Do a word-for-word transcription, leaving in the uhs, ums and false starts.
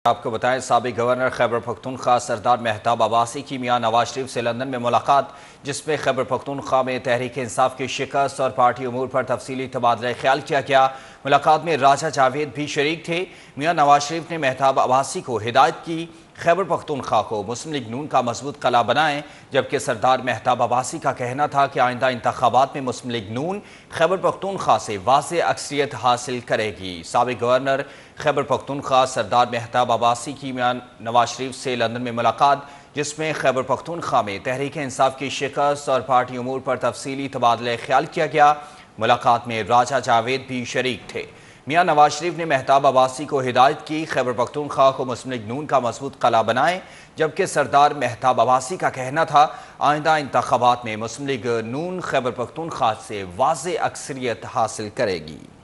آپ کو بتائیں سابق گورنر خیبر پختونخوا سردار مہتاب عباسی کی میاں نواز شریف سے لندن میں ملاقات، جس میں خیبر پختونخوا میں تحریک انصاف کی شکست اور پارٹی امور پر تفصیلی تبادلہ خیال کیا گیا۔ ملاقات میں راجہ جاوید بھی شریک تھے۔ میاں نواز شریف نے مہتاب عباسی کو ہدایت کی خیبر پختونخوا کو مسلم لیگ نون کا مضبوط قلعہ بنائیں، جبکہ سردار مہتاب عباسی کا کہنا تھا کہ آئندہ انتخابات میں مسلم لیگ نون خیبر پختونخوا سے واضح اکثریت حاصل کرے گی۔ سابق گورنر خیبر پختونخوا سردار مہتاب عباسی کی میاں نواز شریف سے لندن میں ملاقات، جس میں خیبر پختونخوا میں تحریک انصاف کی شکست اور پارٹی امور پر تفصیلی تبادلہ خیال کیا گیا۔ ملاقات میں راجہ جاوید بھی شریک تھے۔ میاں نواز شریف نے مہتاب عباسی کو ہدایت کی خیبر پختونخوا کو مسلم لیگ نون کا مضبوط قلعہ بنائیں، جبکہ سردار مہتاب عباسی کا کہنا تھا آئندہ انتخابات میں مسلم لیگ نون خیبر پختونخوا سے واضح اکثریت حاصل کرے گی۔